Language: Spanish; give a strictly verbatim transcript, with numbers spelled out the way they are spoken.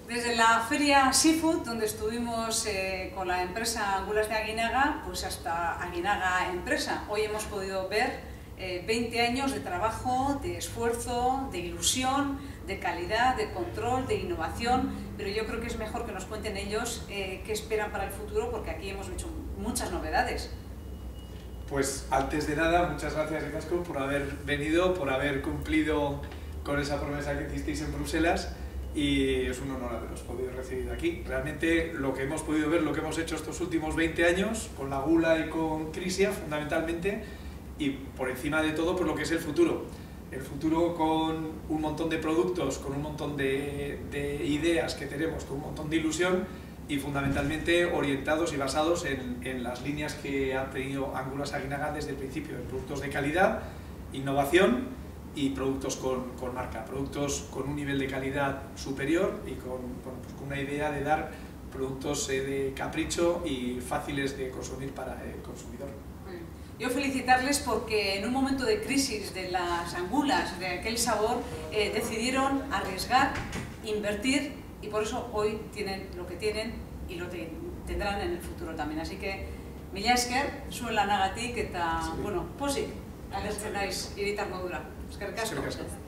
Desde la feria Seafood, donde estuvimos eh, con la empresa Angulas de Aguinaga, pues hasta Aguinaga Empresa. Hoy hemos podido ver eh, veinte años de trabajo, de esfuerzo, de ilusión, de calidad, de control, de innovación, pero yo creo que es mejor que nos cuenten ellos eh, qué esperan para el futuro, porque aquí hemos hecho muchas novedades. Pues antes de nada, muchas gracias, Izaskun, por haber venido, por haber cumplido con esa promesa que hicisteis en Bruselas, y es un honor haberos podido recibir aquí. Realmente lo que hemos podido ver, lo que hemos hecho estos últimos veinte años, con la Gula y con Crisia fundamentalmente, y por encima de todo, pues lo que es el futuro. El futuro con un montón de productos, con un montón de, de ideas que tenemos, con un montón de ilusión, y fundamentalmente orientados y basados en, en las líneas que ha tenido Angulas Aguinaga desde el principio, en productos de calidad, innovación y productos con, con marca, productos con un nivel de calidad superior y con, bueno, pues con una idea de dar productos eh, de capricho y fáciles de consumir para el consumidor. Yo felicitarles porque en un momento de crisis de las angulas, de aquel sabor, eh, decidieron arriesgar, invertir, y por eso hoy tienen lo que tienen y lo te, tendrán en el futuro también. Así que, mila esker, zuen lanagatik eta, bueno, pozik, agertzen naiz hiritar modura. Eskerrik asko.